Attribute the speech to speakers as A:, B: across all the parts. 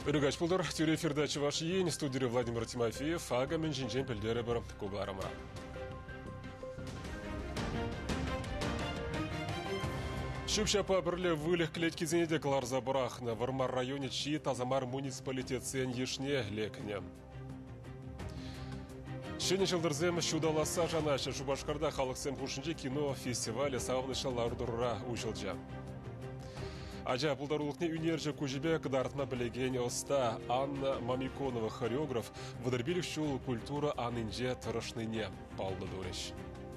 A: Үрігач бұлдар, тюре эфирдачы ваш ен, студире Владимир Тимофеев, ага мен жинжен пілдері бір көгларымыра. Шүпшапа бірлі вылық клетки зенеде кларза бұрақны, Вармар районе чиі тазамар муниципалитет сен ешне лекіне. Шені жылдырзем шудаласа жанашы Шубашқарда халықсен хушынже кино фестивалі сағынышалар дұрыра ұшылжа. Ажа бұлдарулықны үнерже көжібе қыдартма білеген оста Анна Мамиконова хореограф выдырбелік шул культура анынже тұрышныне палды дөреш.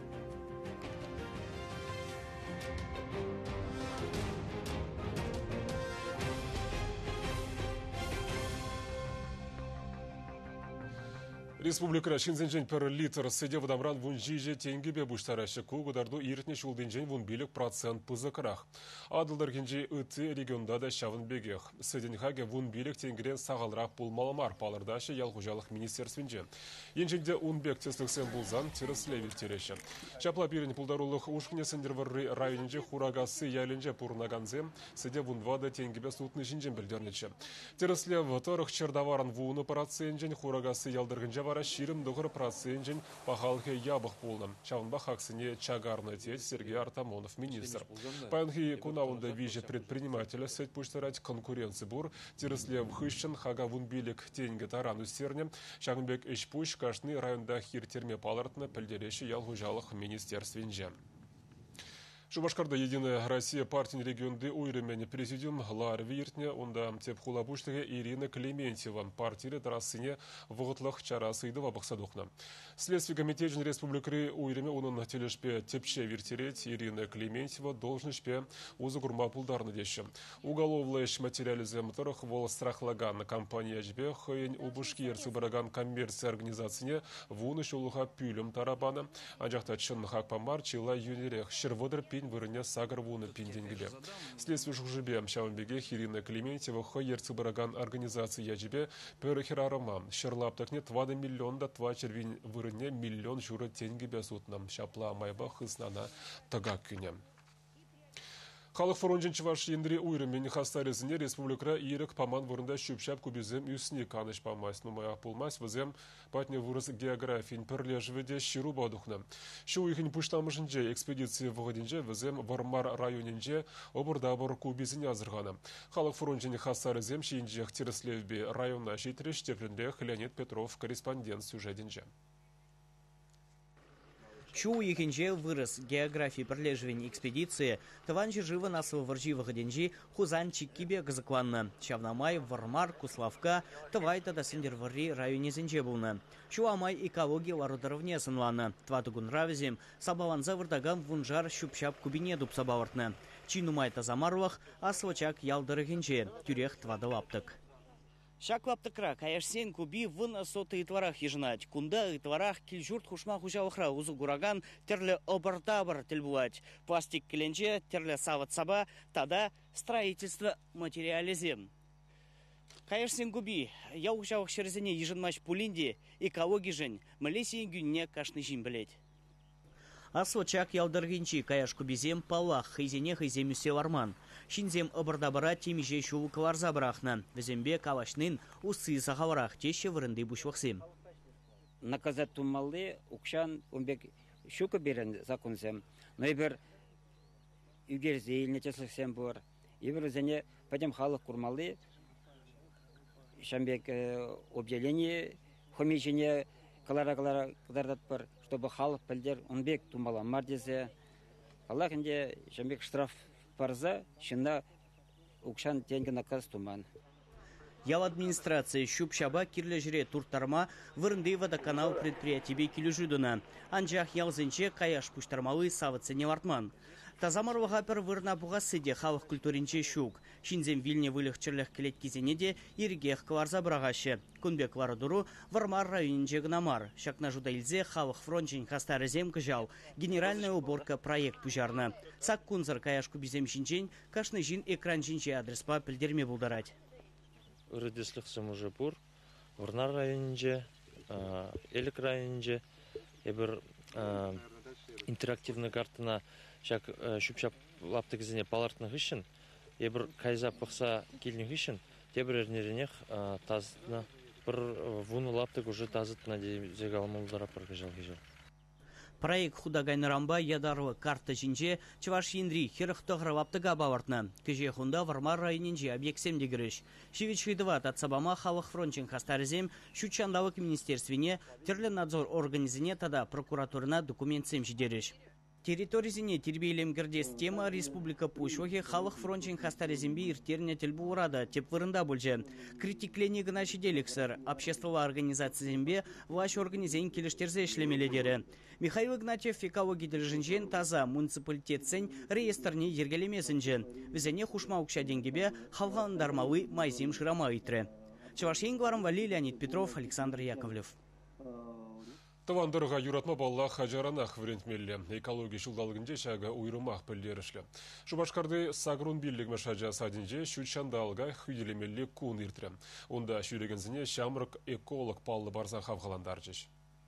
A: Республика Шинзенжен per литр сыде вадамран вун жиже тенгебе буштарашы кугударду иртне шулденжен вун билік процент пызықырақ. Адылдар кенже үтті регионда да шавын бегех. Сыденхаге вун билік тенгерен сағалырақ болмаламар палырдашы ялғужалық министерственже. Енженде унбек тесліксен бұлзан тіріслевіл тереші. Чапла берін пулдарулық ушқыне сендерварры районенже хурагасы яленже пурнаганзем сыде вун вады тенгебе сутны жинжен білдернечі. Тіріслев тұрық чердаварын вуны параценжен хурагасы ялдыргынжа вара ширым дұғыр процентжен пахалхе ябық болным. Чавынба хаксыне чагарны тет Сергей Артамонов министр. Паянхи кунауында вижет предпринимателя сет пуштарать конкуренции бур, тирыслев хыщен хага вунбилик тенге тарану серне, шагынбек эшпуш кашны районда хиртерме палартны пілдереші ялгужалық министерственже. Шубашқарда Единая Россия партиян регионды ойрымені президиум Лар Виртне, онда теп хулабуштығы Ирина Клементьева партиялы тарассыне вғытлық чарасы идыва бақсадуқна. Следствие комитетжін республикары ойрыме оның телешпе тепше виртерет Ирина Клементьева должнышпе узы гурма пулдарны деші. Уголовлыш материализм тұрық вол страхлаган компания жбе хойын убышки ерцыбараган коммерция организацияне вуныш олуға пүлім тарабаны, анжақта чын хақпамар чила юнерех шырвыдыр вырыне сагар вуны пинденгіле. Следствие жужебе Шаунбеге Ирина Клементьева хойерцы бараган организации яжебе перехерарыма. Шерлаптакне 2 миллионда 2 червин вырыне миллион журы тенгебе сутнам. Шапла майба хыснана тагак күне. Халық фронтжен чываш ендіре уйрымен хастарезіне республикра иерік паман вырында шөпшап көбезем үсіне каныш памайс. Нумая пулмайс візем патне вырыз географин пірлежведе ширу бадухна. Шу ихін пұштамышынже экспедиция вғадинже візем Вармар районенже обырдабыр көбезіне азырғаны. Халық фронтжен хастарезем шейінжек теріслевбе районна шейтреш теплінде Леонид Петров корреспондент сюжетінже.
B: Чу ехенже вырос географии прилеживания экспедиции, таванжи живо насова варжива гаденжи, хузанчи кибе газакланна, Чавнамай, Вармар, Куславка, тавайта да сендервари районе зенжебулна. Чу амай экология лародаровне санлана, тватугун равизем, сабаванза вардагам вунжар щупшап кубине дуб сабавартна. Чинумай тазамарлах, а свачак ялдарыгенже, тюрех твадалаптык. Шаклаптыкра, каяшсен куби вын соты итварах ежнать. Кунда итварах кильжурт хушма хужалыхра узу гураган терле обартабар тельбулать. Пластик кленче терле сават саба, тада строительство материализем. Каяшсен куби, я ужалых шерзене еженмач пулинди, экологи жень, малесия гюнне кашны жин блять. Асвачак ялдаргинчи каяш кубизем палах хайзене хайзем юселарман. Шинзем обырдабара темиже шулу каларза брахна. Везембе калашнын усы сахаварах теше вырынды бушвахсем.
C: Наказать тумалы укшан умбек шука берен законсем. Но ибер югерзе илне теслексем бур. Ибер зене пойдем халық курмалы. Шамбек объявление хомичине калара кадардатпар, чтобы халық пілдер унбек тумала мардезе. Аллах инде шамбек штраф парза, шында укшан тенге наказ туман.
B: Ял администрация щупшаба кирлежре туртарма вырынды водоканал предприятие килюжудуна. Анжах ялзенче каяш пуштармалы савыцене вартман. Тазамарвага пер вырна бугасыде халық культуринче щук. Шинзем вильне вылых черлех келет кизенеде иргех кварза брагаще. Кунбек варадуру Вармар районинче гнамар. Шакна жуда илзе халық фронтжен хастарызем кыжал. Генеральная уборка проект пужарна. Сак кунзар каяш кубизем шинчен кашны жин экран жинче адреспа пілдерме булдарать.
D: Үрдеслік Сымужепур, Варнар районинже, Элик районинже, ебір интерактивный картына шүпшап лаптық зіне палартны ғышын, ебір кайза пықса келін ғышын, тебірернерінех тазытна бір вуны лаптык уже тазытна дегалмылдара паркажал кежал.
B: Проект худагайнырамба ядарлы карта жинже Чуваш Индри хирықтығыр лаптыға бавартна. Кеже хунда Вармар районинже объектсем дегіріш. Шевичхидова татсабама халық фронтин хастарзем шучандалық министерствине терлі надзор организине тада прокуратурына документсем жидеріш. Территоризине тербейлемгірде тема республика Пушохи халық фронтин хастарзембе иртерне тілбі урада теп вырында бөлже. Критиклене гына шиделіксір. Обществова организациязембе власть организен келіштерзе ішлемеледері. Михаил Игнатьев экология держинжен таза муниципалитет сен реестрне ергелемесінжен. Візене хушма укша денгебе халғандармалы майзим шырама итрі. Чавашен Гларам Вали, Леонид Петров, Александр Яковлев.
A: Тавандырға юратма балла хажаранах врентмелі. Экология шылдалығынде шағы уйрымақ пілдерішлі. Шубашқарды Сагрун биллігмі шажа садинже шүтшандалға хүйелемелі күн иртірі. Онда шүйрегензіне шамрық эколог паллы барса хавғаландар жеш.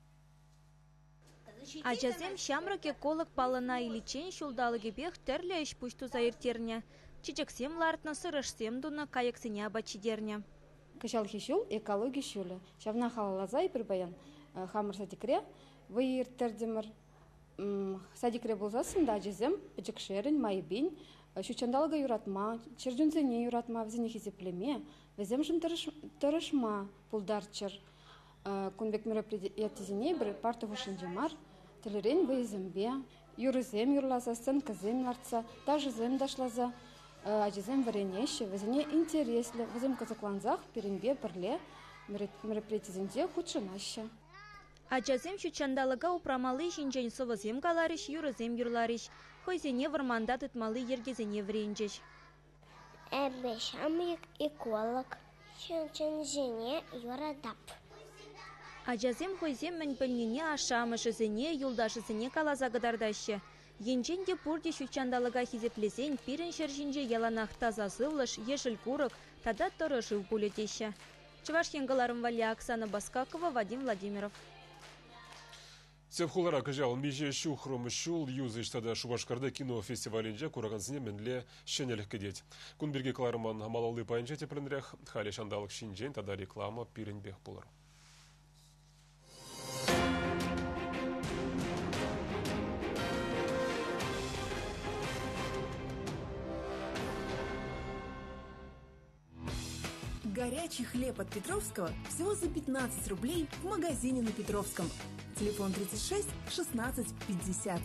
E: Ажазем шамрак эколог палына иличен шулдалыгы бех терлі іш пушту заиртерне. Чичексем лартна сырышсем дуна каяксене абачидерне.
F: Кышал хишул экология шулы. Шавна халалазай бір баян хамыр садикре. Выиртердемір садикре болзасында ажазем бічікшерін майбин. Шучандалыға юратма, чердюнзене юратма, візіне хизеплеме. Візем жым тұрышма пулдарчыр. Күнбек мероприятизіне бір парты хушынжамар. Тілерен выезембе, юрызем юрлаза, сынкызем ларца, дажызем дашлаза, ажызем варенеші, візіне интереслі, візем казакланзақ, перенбе бірле, мероприятизінде худшынашы.
E: Ажазем шучандалыға упрамалы жинжен сывызем галарыш, юрызем юрларыш, хойзене варманда тытмалы ергезене вренжеш.
G: Шамрик эколог, шучанзене юрадап.
E: Ажазем хойзем мен пөлнене ашамышызыне, юлдашызыне калаза гыдардашы. Енженде пурде шучандалыға хизеплезен пирен шержинже яланақ таза сывлыш, ешіл курық, тада тұрышыл пулетеші. Чуваш Яңғыларым Вали, Оксана Баскакова, Вадим Владимиров.
A: Севхулара кажал меже шухром шул юзыштада Шубашкарда кино фестивалінде курагансыне менле шенелік кедет. Күнберге Кларман амалалы пайынча тепленрях, хали шандалық шинжен тада реклама пиренбех болар.
H: Горячий хлеб от Петровского всего за 15 рублей в магазине на Петровском. Телефон 36 16 50.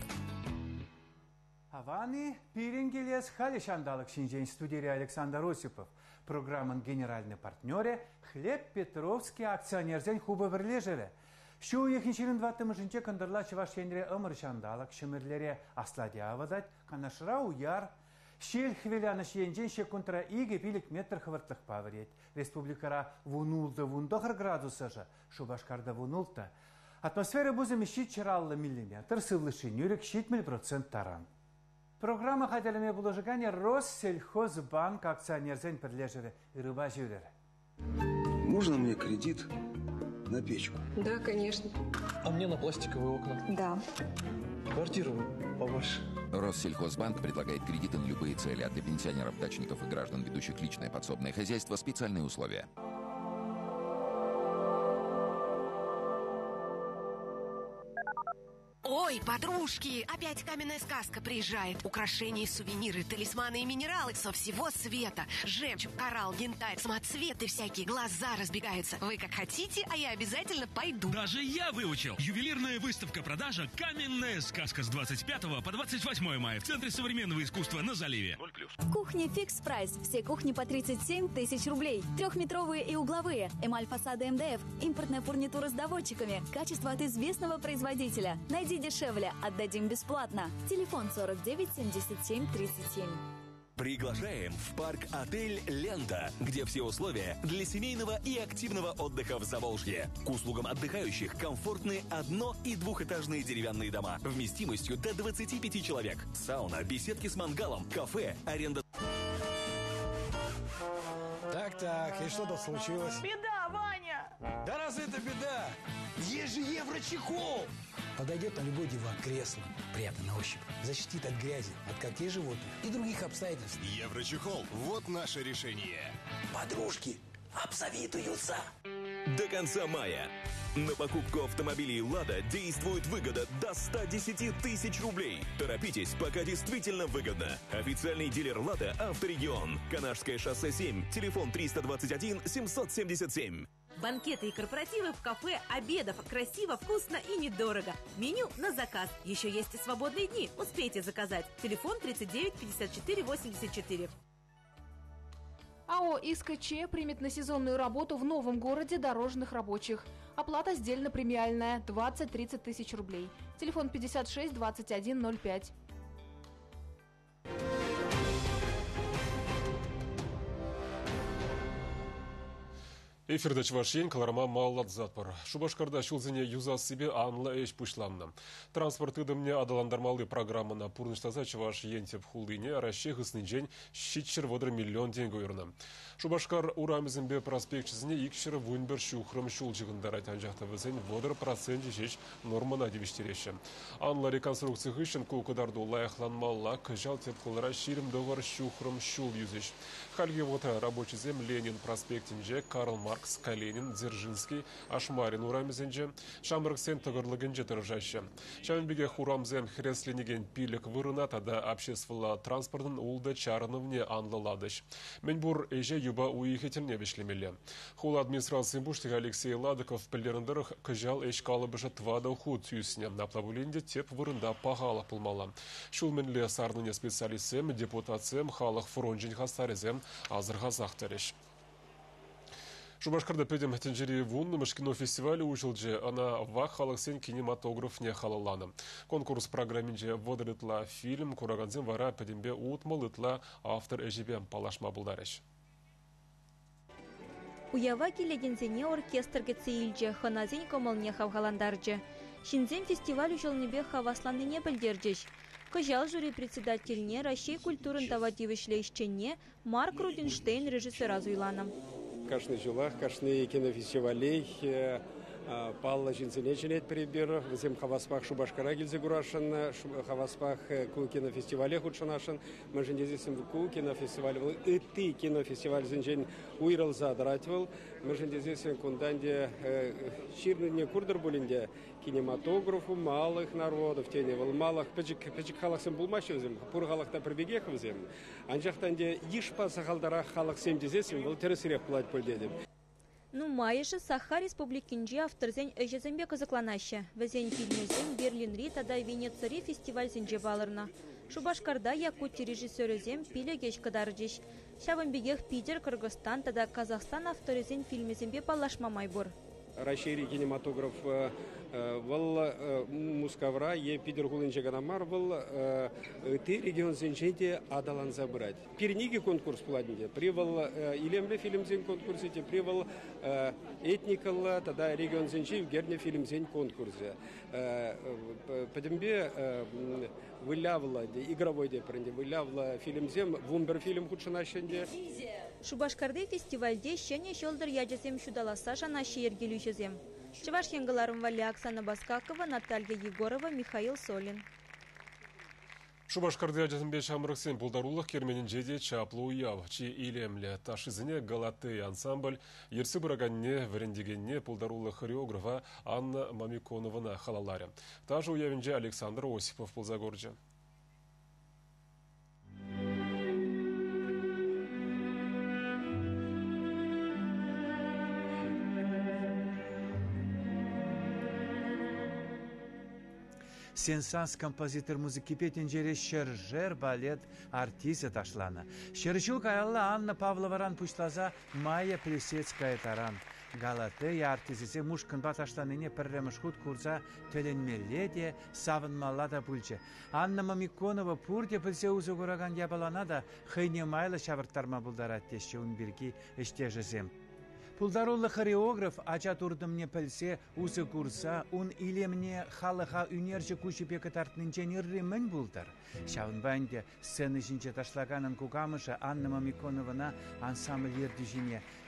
I: Аваны пиренгелес халишандалык шинжен студии Александр Осипов. Программан генеральный партнере хлеб Петровский акционерзен хуба бірлежері. Шу ехіншілін ваттымышынче кандырла чывашенре ымыршандалык шымырлере асладя авадать, канашыра уяр. Шел хвиляна шенжен шекунтра иге пилик метр хвыртлых павырет. Республикара вунулда вундохар градуса же, Шубашкарда вунулта. Атмосфера бузами щит чаралла миллиметр, сывлыши нюрек щит процент таран. Программа хаделеме буложигане Россельхозбанк акционерзен прилежere рыба жюлere.
J: Можно мне кредит на печку?
K: Да, конечно.
L: А мне на пластиковые окна?
K: Да.
L: Квартиру побольше.
M: Россельхозбанк предлагает кредиты на любые цели, а для пенсионеров, дачников и граждан, ведущих личное подсобное хозяйство, специальные условия.
N: Ой, подружки, опять каменная сказка приезжает. Украшения, сувениры, талисманы и минералы со всего света. Жемчуг, коралл, янтарь, самоцветы всякие, глаза разбегаются. Вы как хотите, а я обязательно пойду.
O: Даже я выучил. Ювелирная выставка-продажа «Каменная сказка» с 25 по 28 мая в Центре современного искусства на Заливе.
P: В кухне «Фикс Прайс». Все кухни по 37 тысяч рублей. Трехметровые и угловые. Эмаль фасада МДФ. Импортная фурнитура с доводчиками. Качество от известного производителя. Найди дешевле, отдадим бесплатно. Телефон 49 77 37.
Q: Приглашаем в парк-отель «Лента», где все условия для семейного и активного отдыха в Заволжье. К услугам отдыхающих комфортные одно- и двухэтажные деревянные дома вместимостью до 25 человек. Сауна, беседки с мангалом, кафе, аренда...
R: Так, и что тут случилось?
S: Беда, Ваня!
R: Да разве это беда?
K: Есть же Еврочехол!
R: Подойдет на любой диван, кресло, приятно на ощупь. Защитит от грязи, от когтей животных и других обстоятельств.
K: Еврочехол. Вот наше решение.
R: Подружки обзавидуются.
Q: До конца мая на покупку автомобилей «Лада» действует выгода до 110 тысяч рублей. Торопитесь, пока действительно выгодно. Официальный дилер «Лада» «Авторегион». Канашское шоссе 7, телефон 321 777.
S: Банкеты и корпоративы в кафе, обедов. Красиво, вкусно и недорого. Меню на заказ. Еще есть и свободные дни. Успейте заказать. Телефон 39 54 84.
T: АО «ИСКЧ» примет на сезонную работу в новом городе дорожных рабочих. Оплата сдельно-премиальная – 20-30 тысяч рублей. Телефон 56 21 05.
A: Эфирда чвашен каларма маллат затпар. Шубашкарда шулзине юзас себе анла эш пушланна. Транспорт идымне адаландармалы программана пурныштаза чваш ентеп хулдыне расчех снижень щитчер водр миллион деньги уйрна. Шубашкар урамизмбе проспектчизне икшер вунбер шухрым шулчыгындар жанжакта вызен водр процент жеш нормана дивиштереші. Анла реконструкция хышын кукадарду лайхланмалла кыжал теп кулара ширим довар шухрым шул юзеш. Хальги вота рабочий зем Ленин проспектинже Карл Маркс, Калинин, Дзержинский, Ашмарин урамизенже, Шамрыксен тыгырлыгенже тыржаще. Шамбеге хурамзен хресленеген пилек вырына тада обществовала транспортын улда чарыновне анлаладыш. Менбур эже юба уихетельне бешлемеле. Хул администрации буштыга Алексей Ладыков пілдеріндіріх кыжал эшкалы быжы твада худ түйісіне. Наплавуленде теп вырында пағалы пылмала. Шулменле сарныне специалистсем, депутатсем, халық фронжин хастарезем азырға зақтареш. Шубашкарда педем тенджери вун кинофестивале училже, она вах халаксен кинематограф не халалана. Конкурс программинже водырытла фильм, кураганзен вара педембе утмалытла автор эжебе палашма булдареш.
E: Уява келедензене оркестр кетсеилже, ханазен комылне хавгаландарже. Шинзен фестиваль училнебе хавасланныне білдерджеш. Кыжал жюри председательне Россия культурын тавадивышлейшченне Марк Рудинштейн режиссера зуйлана.
U: Кашны жылах, кашны кинофестивалей, Палла жинсене женет прибер, взем хаваспах Шубашкара гильзе гурашан, хаваспах ку кинофестивале худшанашан, мы же здесь ку кинофестивале, и ты кинофестиваль зенжен уйрал задративал, мы же здесь кунданде ширный курдер булинде кинематографу малых народов, теневал малых, печик халаксен булмашевзем, пур халакта прибегехвзем, анжахтанде ишпа сахалдара халак 70 был тересерек плать польдедем.
E: Ну, майышы Саха республикинже авторзен эжезембе кызыкланашы. Везен фильмезен Берлин-Ри тада Венецири фестивальзенже балырна. Шубашкарда Якутия режиссерезем пилегеш кадаржиш. Шаванбегех Питер, Кыргызстан тада Казахстан авторезен фильмезембе палашмамай бур.
U: Россия кинематограф вал мускавра е Питер Гулынче Ганамар вал ты регион зенченте адалан забрать. Перниги конкурс платнее. Привал илемле фильм зен конкурсе, привал этникал тогда регион зенче в герне фильм зен конкурсе. Подембе вылявла игровой депренде вылявла фильм зем вумбер фильм худшанашенде.
E: Шубашкарды фестивальде шене шолдыр яжесем шудаласа жана шиергелюшезем. Чевашхенгаларым вали Оксана Баскакова, Наталья Егорова, Михаил Солин.
A: Шубашкарды яжесембе шамрыксен булдарулық керменін жеде чаплы уяв, чи илемле ташызыне галаты ансамбль, ерсі бұраганне вірендегенне булдарулы хореографа Анна Мамиконована халаларе. Тажы уявінже Александр Осипов пулзагорджа.
I: Сенсанс композитор музыки петенжере шержер балет артиста ташлана. Шерчук аялла Анна Павловаран пушлаза Майя Плесецкая таран. Галаты артисисе мушкан баташтаныне пірремішхут курса төленмеледе савынмалада пульче. Анна Мамиконова пурде пілсе узы көраган ябалана да хыйне майлы шавырттарма бұлдараттеші унбіргі іштежізем. Пулдарулы хореограф ача турдымне пілсе усы курса ун илемне халыха үнерчі күшіпе кытартнынчен ирремен бұлдар. Шаунбанде сцены жинче ташлаганын кукамыша Анна Мамиконована ансамбль ердежіне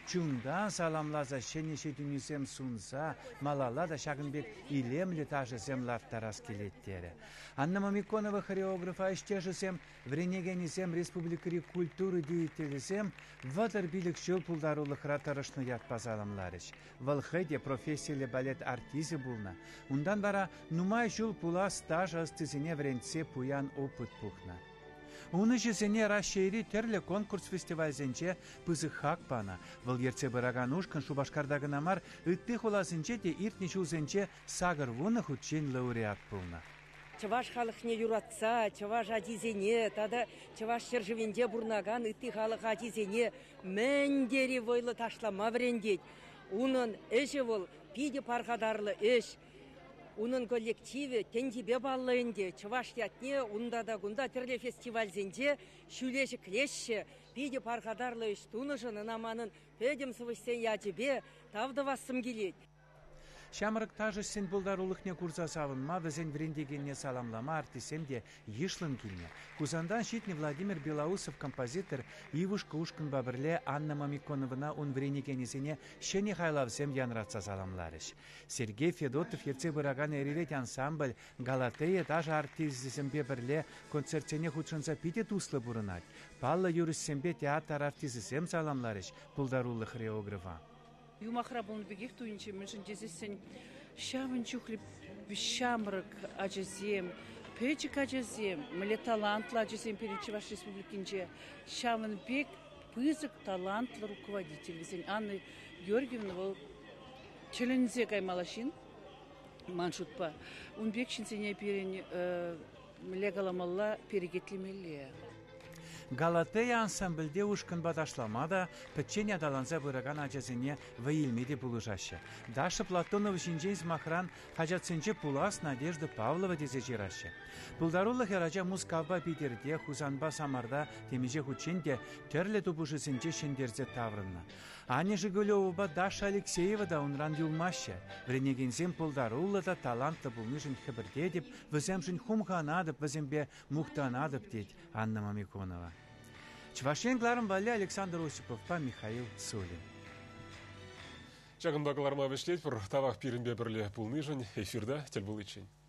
I: чундан саламлаза шенеше дүнесем сунса, малала да шагынбек илемлі тажысем лартарас келеттері. Анна Мамиконова хореографа іштежісем, вренегенесем республикари культуры деятелесем, ватыр билік шөл пулдарулық ратарышны ятпазаламларыш. Валхайде профессиялы балет артисі булна. Ундан бара нумай шөл пула стаж астысыне вренце пуян опыт пухна. Уны жесене расшейри терлі конкурс фестивальзенче пызы хак пана. Выл ерце быраган ушкан Шубашкардагы намар үтті холасынче те иртні шулзенче сагыр вуны хутчен лауреат пулна.
C: Чаваш халықне юратса, чаваш адизене, тада чаваш шержевенде бурнаган үтті халық адизене мәндері войлы ташлама врендет. Унын эші бол пиде парғадарлы эш. Унын коллективе тендебе баллайынде, чаваш ятне, унда да гунда тірлі фестивальзенде, шүлеші клешші, пиде парғадарлы эш тунышын наманын пөдем сывышсен ятебе тавды вассым келет.
I: Шамырык тажы сен бұлдарулықне курса савынма, візен врендегенне саламлама артисем де ешлым келне. Кузандан шитне Владимир Белоусов композитор Ивушка Ушкын бабірле Анна Мамиконовна он вренегенесене шене хайлавсем янратса саламларыш. Сергей Федотов ерце бұраган әререт ансамбль Галатея тажы артизісембе бірле концертсене худшынса пите туслы бұрынат. Палла юріссембе театр артизісем саламларыш бұлдарулы хореографа.
V: Юмахра болны бегих туинче, мышын жезесен шавын чухли шамрык ажазем, печик ажазем, мле талантлы ажазем перечи ваш республикинче, шавын бег пызык талантлы руководитель. Анна Георгиевна был челензе каймалашин, маншутпа. Он бег шинсене перень мле галамалла перегетлемелле.
I: Галатея ансамбльде ушкын бадашламада печене адаланза бұраган ажазыне ваилмеде бұлыжашы. Даша Платонов жинжейз махран хажатсынче пулас Надежда Павлова дезе жирашы. Бұлдарулы хеража музкалба Питерде, Хузанба Самарда темеже хученде терлі тупушысынче шендерзе таврынна. Аня Жигулева Даша Алексеева да унран юлмашы. Вренегензем бұлдарулы да талантты бұлнышын хыбірде деп, віземшін хумханадып, візембе мухтанадып дед Анна Мамиконова. Чвашен Гларым Валя, Александр Осипов, Михаил Солин.
A: Чагындағыларыма вештет бір тавақ пирінбе бірле бұлны жын эфирда тел бұл için.